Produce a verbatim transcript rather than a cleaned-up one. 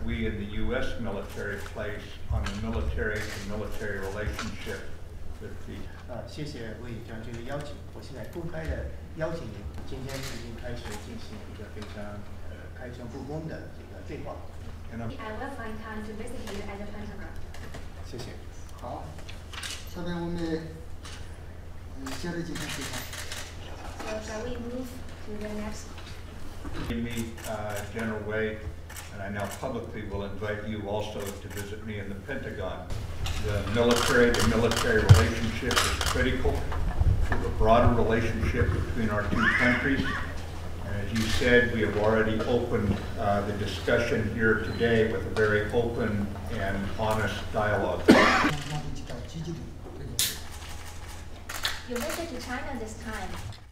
we in the U S military place on the military-to-military relationship with the 呃，谢谢魏将军的邀请。我现在公开的邀请您，今天已经开始进行一个非常呃开诚布公的这个对话。 And I'm, I will find time to visit you at the Pentagon. 谢谢。 好，下面我们嗯接着进行对话。 So shall we move to the next? meet uh, General Wei, and I now publicly will invite you also to visit me in the Pentagon. The military-to-military relationship is critical to the broader relationship between our two countries. And as you said, we have already opened uh, the discussion here today with a very open and honest dialogue. Your visit to China this time